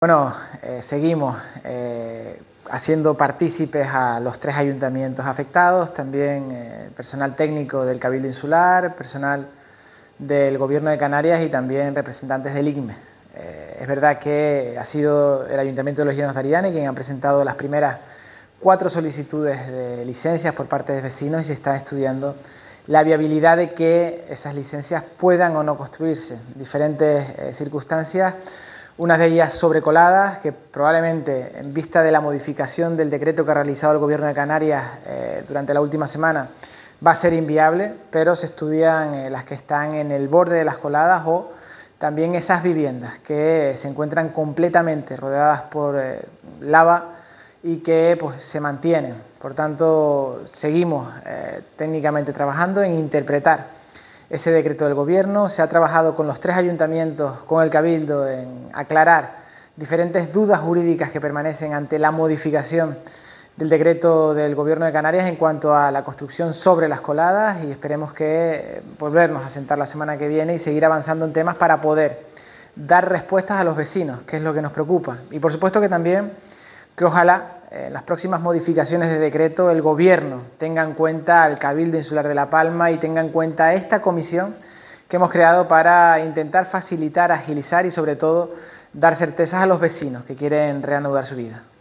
Bueno, seguimos haciendo partícipes a los 3 ayuntamientos afectados, también personal técnico del Cabildo Insular, personal del Gobierno de Canarias y también representantes del ICME. Es verdad que ha sido el Ayuntamiento de Los Llanos de Ariane quien ha presentado las primeras 4 solicitudes de licencias por parte de vecinos y se está estudiando la viabilidad de que esas licencias puedan o no construirse. Diferentes circunstancias, unas de ellas sobrecoladas, que probablemente en vista de la modificación del decreto que ha realizado el Gobierno de Canarias durante la última semana va a ser inviable, pero se estudian las que están en el borde de las coladas o también esas viviendas que se encuentran completamente rodeadas por lava y que pues, se mantienen. Por tanto, seguimos técnicamente trabajando en interpretar ese decreto del Gobierno. Se ha trabajado con los 3 ayuntamientos, con el Cabildo, en aclarar diferentes dudas jurídicas que permanecen ante la modificación del decreto del Gobierno de Canarias en cuanto a la construcción sobre las coladas, y esperemos que volvernos a sentar la semana que viene y seguir avanzando en temas para poder dar respuestas a los vecinos, que es lo que nos preocupa. Y por supuesto que también que ojalá en las próximas modificaciones de decreto el Gobierno tenga en cuenta al Cabildo Insular de La Palma y tenga en cuenta esta comisión que hemos creado para intentar facilitar, agilizar y sobre todo dar certezas a los vecinos que quieren reanudar su vida.